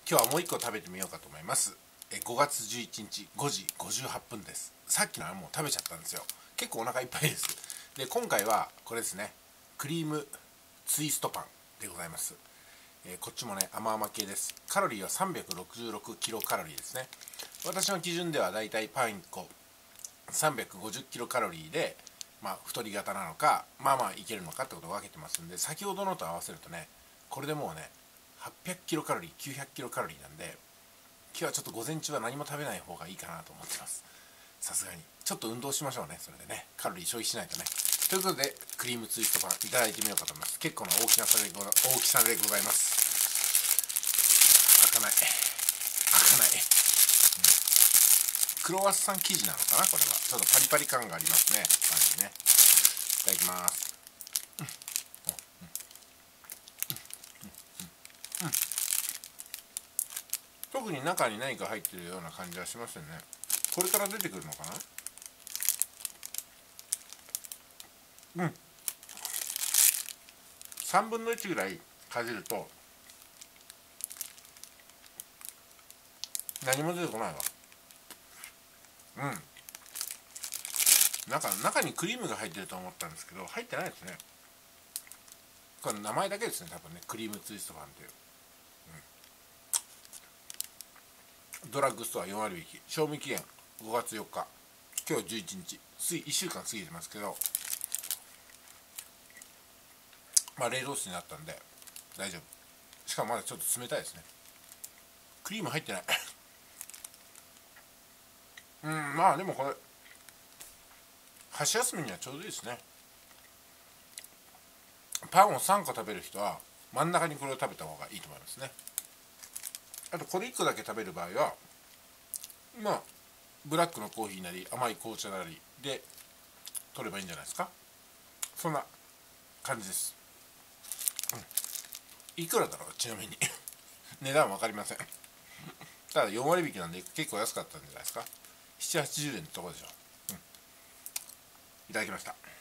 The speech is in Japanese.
今日はもう一個食べてみようかと思います。5月11日5時58分です。さっきのはもう食べちゃったんですよ。結構お腹いっぱいです。で今回はこれですね、クリームツイストパンでございます。こっちもね甘々系です。カロリーは366キロカロリーですね。私の基準ではだいたいパン1個350キロカロリーで、太り型なのかまあまあいけるのかってことを分けてますんで、先ほどのと合わせるとね、これでもうね800キロカロリー900キロカロリーなんで、今日はちょっと午前中は何も食べない方がいいかなと思ってます。さすがにちょっと運動しましょうね。それでねカロリー消費しないとね。ということでクリームツイストパンいただいてみようかと思います。結構な大きさでございます。開かない、クロワッサン生地なのかな。これはちょっとパリパリ感がありますね。パンにね。いただきます。特に中に何か入ってるような感じはしませんね。これから出てくるのかな。3分の1ぐらいかじると何も出てこないわ。中にクリームが入ってると思ったんですけど、入ってないですね。これ名前だけですね、多分ね。クリームツイストパンっていう、ドラッグストア4割引き、賞味期限5月4日、今日11日、1週間過ぎてますけど、冷凍室になったんで大丈夫。しかもまだちょっと冷たいですね。クリーム入ってないでもこれ箸休めにはちょうどいいですね。パンを3個食べる人は真ん中にこれを食べた方がいいと思いますね。あとこれ1個だけ食べる場合はブラックのコーヒーなり甘い紅茶なりで取ればいいんじゃないですか。そんな感じです。いくらだろう、ちなみに値段は分かりませんただ4割引きなんで結構安かったんじゃないですか。780円のところでしょ。いただきました。